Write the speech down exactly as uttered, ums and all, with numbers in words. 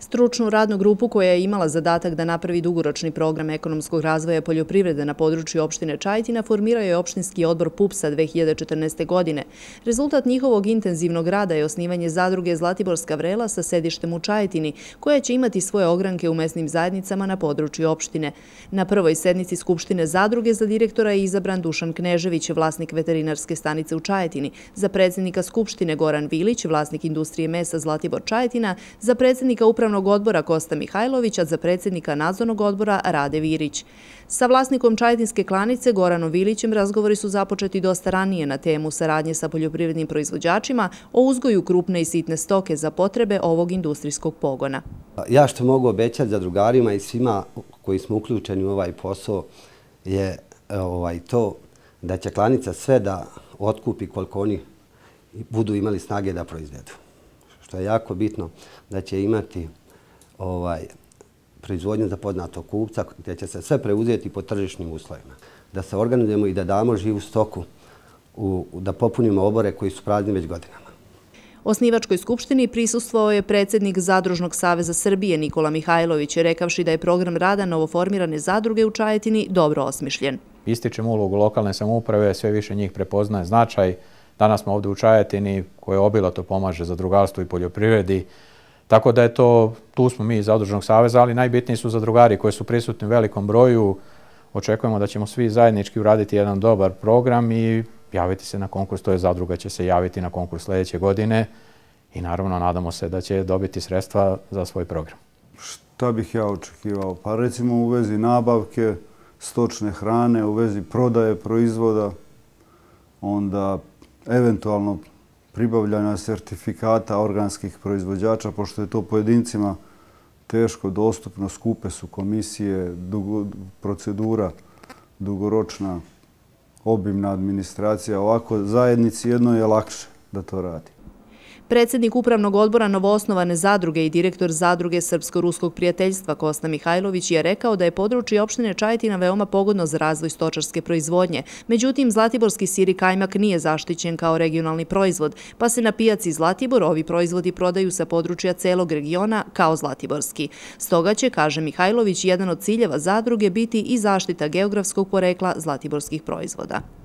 Stručnu radnu grupu koja je imala zadatak da napravi dugoročni program ekonomskog razvoja poljoprivrede na području opštine Čajetina formirao je opštinski odbor P U P S-a dve hiljade četrnaeste. godine. Rezultat njihovog intenzivnog rada je osnivanje zadruge Zlatiborska vrela sa sedištem u Čajetini, koja će imati svoje ogranke u mesnim zajednicama na području opštine. Na prvoj sednici Skupštine zadruge za direktora je izabran Dušan Knežević, vlasnik veterinarske stanice u Čajetini, za predsjednika Skupštine Goran Vilić, vlasnik industrije mesa Zlatibor Čajetina, za predsjednika upravnog odbora Kosta Mihajlović, a za predsjednika nadzornog odbora Rade Virić. Sa vlasnikom Čajetinske klanice Goranom Vilićem razgovori su započeti dosta ranije na temu saradnje sa poljoprivrednim proizvođačima o uzgoju krupne i sitne stoke za potrebe ovog industrijskog pogona. Ja što mogu obećati zadrugarima i svima koji smo uključeni u ovaj posao je ovaj, to da će klanica sve da otkupi koliko oni budu imali snage da proizvedu. Što je jako bitno, da će imati ovaj, proizvodnju za poznatog kupca gdje će se sve preuzeti po tržišnim uslovima. Da se organizujemo i da damo živu stoku, u, da popunimo obore koji su prazni već godinama. Osnivačkoj skupštini prisustvovao je predsjednik Zadružnog saveza Srbije Nikola Mihajlović, rekavši da je program rada novoformirane zadruge u Čajetini dobro osmišljen. Ističemo ulogu lokalne samouprave, sve više njih prepoznaje značaj. Danas smo ovdje u Čajetini koje obilato pomaže zadrugarstvu i poljoprivredi. Tako da je to, tu smo mi iz Zadružnog saveza, ali najbitniji su zadrugari koji su prisutni u velikom broju. Očekujemo da ćemo svi zajednički uraditi jedan dobar program i javiti se na konkurs, to je zadruga će se javiti na konkurs sljedeće godine i naravno nadamo se da će dobiti sredstva za svoj program. Šta bih ja očekivao? Pa recimo u vezi nabavke stočne hrane, u vezi prodaje proizvoda, onda eventualno pribavljanja sertifikata organskih proizvođača, pošto je to pojedincima teško dostupno, skupe su komisije, dugo, procedura dugoročna, obimna administracija. Ovako zajednici jedno je lakše da to radi. Predsjednik upravnog odbora novoosnovane zadruge i direktor zadruge Srpsko-ruskog prijateljstva Kosta Mihajlović je rekao da je područje opštine Čajetina veoma pogodno za razvoj stočarske proizvodnje. Međutim, zlatiborski sir i kajmak nije zaštićen kao regionalni proizvod, pa se na pijaci Zlatibor ovi proizvodi prodaju sa područja celog regiona kao zlatiborski. Stoga će, kaže Mihajlović, jedan od ciljeva zadruge biti i zaštita geografskog porekla zlatiborskih proizvoda.